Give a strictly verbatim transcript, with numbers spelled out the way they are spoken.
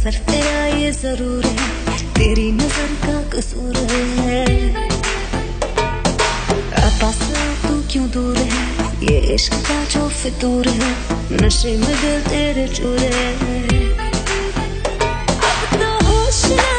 असर तेरा ये जरूर है, तेरी नजर का कसूर है। पास तू क्यों दूर है, ये इश्क का जो फितूर है, नशे में दिल तेरे चूर है। अब तो होश ना